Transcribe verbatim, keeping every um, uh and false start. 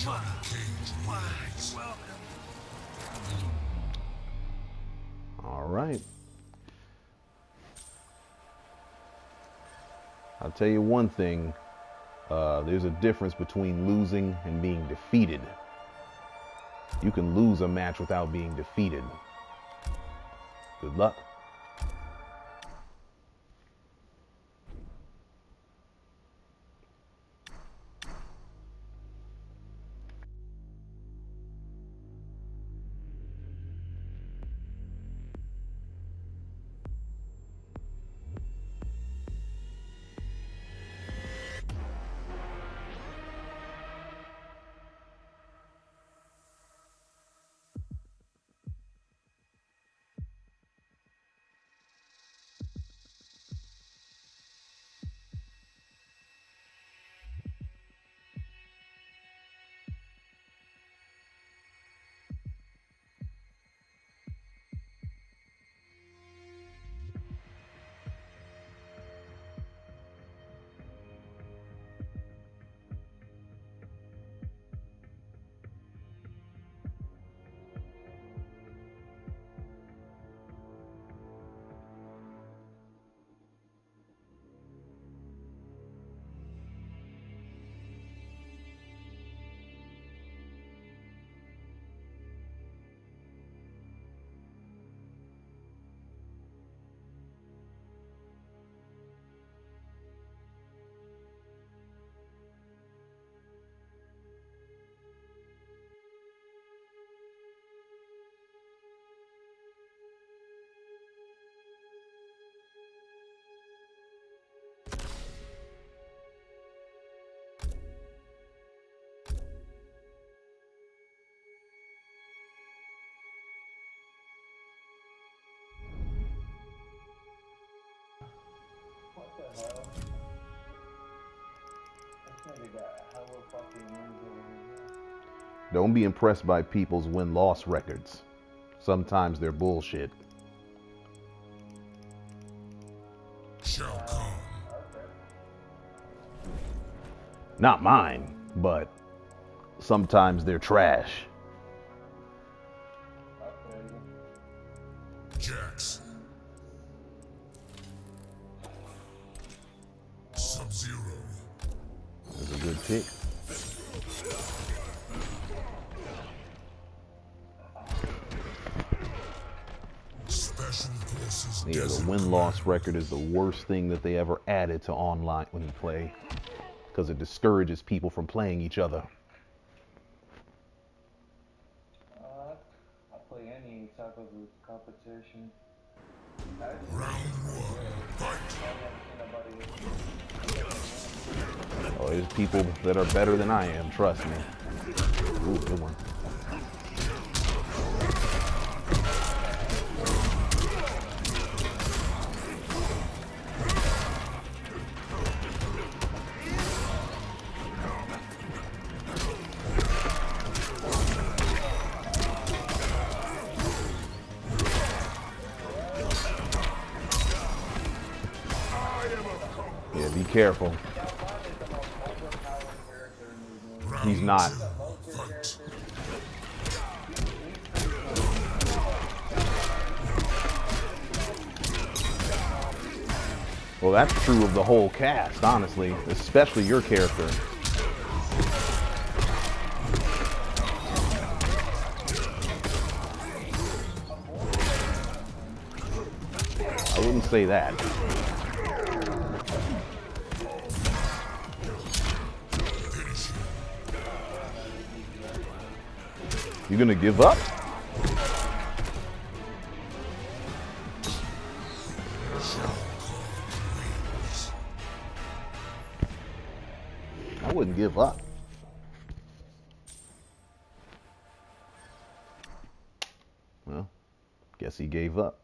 All right. I'll tell you one thing. Uh, there's a difference between losing and being defeated. You can lose a match without being defeated. Good luck. Don't be impressed by people's win-loss records. Sometimes they're bullshit. Shall come. Not mine, but sometimes they're trash. Jax. Sub-Zero. That's a good pick. Yeah, the win-loss record is the worst thing that they ever added to online when you play, because it discourages people from playing each other. Uh, I play any type of competition. Round one, fight. Oh, there's people that are better than I am, trust me. Ooh, good one. Yeah, be careful. He's not. Well, that's true of the whole cast, honestly, especially your character. I wouldn't say that. You gonna give up? I wouldn't give up. Well, guess he gave up.